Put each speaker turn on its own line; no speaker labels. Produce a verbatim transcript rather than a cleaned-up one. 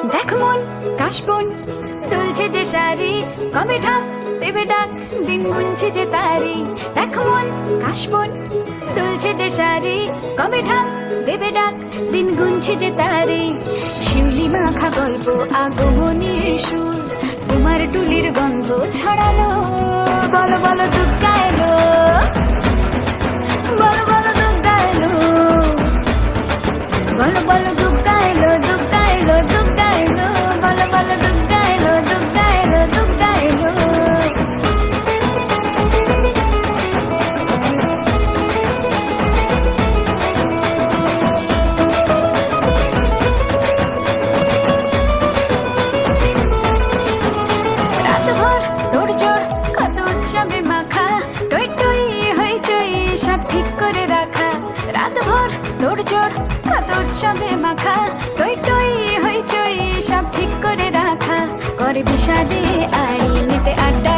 দেখ মন কাশবন দুলছে যে শাড়ি, কবে ঢাক দেবে ডাক দিন গুনছে যে তারি। দেখ মন কাশবন দুলছে যে শাড়ি, কবে ঢাক দেবে ডাক দিন গুনছে যে তারি। শিউলি মাখা গল্প আগমনীর সুর, তোমার টুলির গন্ধ ছড়ালো। বলো বলো দুগ্গা এলো, বলো বলো দুগ্গা এলো, বলো বলো দুগ্গা এলো, দুগ্গা এলো, দুগ্গা এলো, বলো বলো দুগ্গা এলো, দুগ্গা এলো, দুগ্গা এলো। রাতভর তোড়জোড় কত উৎসবে মাখা, টই টই হইচই সব ঠিক করে রাখা। রাতভর তোড়জোড় কত উৎসবে মাখা, টই টই হইচই সব ঠিক করে রাখা। করে বিষাদে আড়ি নিতে আড্ডা